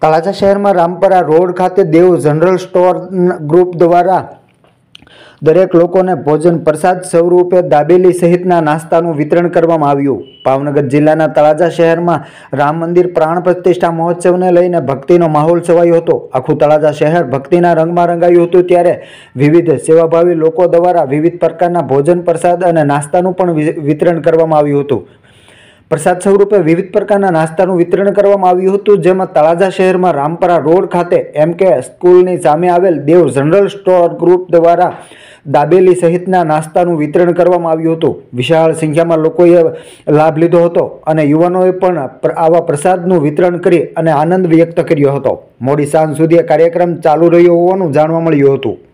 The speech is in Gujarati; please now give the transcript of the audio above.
તળાજા શહેરમાં રામપરા રોડ ખાતે દેવ જનરલ સ્ટોર ગ્રુપ દ્વારા દરેક લોકોને ભોજન પ્રસાદ સ્વરૂપે દાબેલી સહિતના નાસ્તાનું વિતરણ કરવામાં આવ્યું। ભાવનગર જિલ્લાના તળાજા શહેરમાં રામ મંદિર પ્રાણ પ્રતિષ્ઠા મહોત્સવને લઈને ભક્તિનો માહોલ છવાયો હતો। આખું તળાજા શહેર ભક્તિના રંગમાં રંગાયું હતું, ત્યારે વિવિધ સેવાભાવી લોકો દ્વારા વિવિધ પ્રકારના ભોજન પ્રસાદ અને નાસ્તાનું પણ વિતરણ કરવામાં આવ્યું હતું। પ્રસાદ સ્વરૂપે વિવિધ પ્રકારના નાસ્તાનું વિતરણ કરવામાં આવ્યું હતું, જેમાં તળાજા શહેરમાં રામપરા રોડ ખાતે MK સ્કૂલની સામે આવેલ દેવ જનરલ સ્ટોર ગ્રુપ દ્વારા દાબેલી સહિતના નાસ્તાનું વિતરણ કરવામાં આવ્યું હતું। વિશાળ સંખ્યામાં લોકોએ લાભ લીધો હતો અને યુવાનોએ પણ આવા પ્રસાદનું વિતરણ કરી અને આનંદ વ્યક્ત કર્યો હતો। મોડી સાંજ સુધી કાર્યક્રમ ચાલુ રહ્યો હોવાનું જાણવા મળ્યું હતું।